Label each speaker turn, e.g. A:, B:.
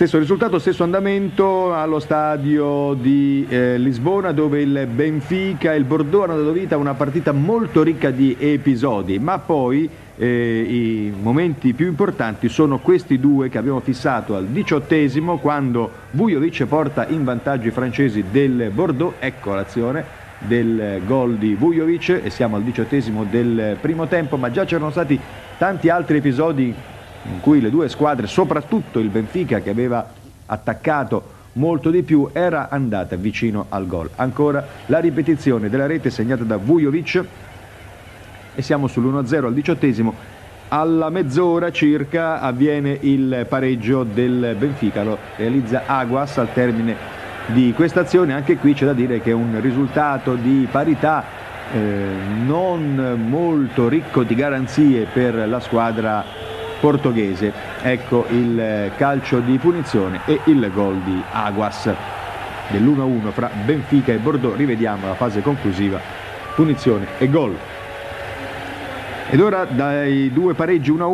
A: Stesso risultato, stesso andamento allo stadio di Lisbona, dove il Benfica e il Bordeaux hanno dato vita a una partita molto ricca di episodi, ma poi i momenti più importanti sono questi due che abbiamo fissato al 18esimo, quando Vujovic porta in vantaggio i francesi del Bordeaux. Ecco l'azione del gol di Vujovic e siamo al 18esimo del primo tempo, ma già c'erano stati tanti altri episodi in cui le due squadre, soprattutto il Benfica che aveva attaccato molto di più, era andata vicino al gol. Ancora la ripetizione della rete segnata da Vujovic e siamo sull'1-0 al 18esimo. Alla mezz'ora circa avviene il pareggio del Benfica, lo realizza Aguas al termine di questa azione. Anche qui c'è da dire che è un risultato di parità non molto ricco di garanzie per la squadra portoghese. Ecco il calcio di punizione e il gol di Aguas dell'1-1 fra Benfica e Bordeaux. Rivediamo la fase conclusiva, punizione e gol. Ed ora dai due pareggi 1-1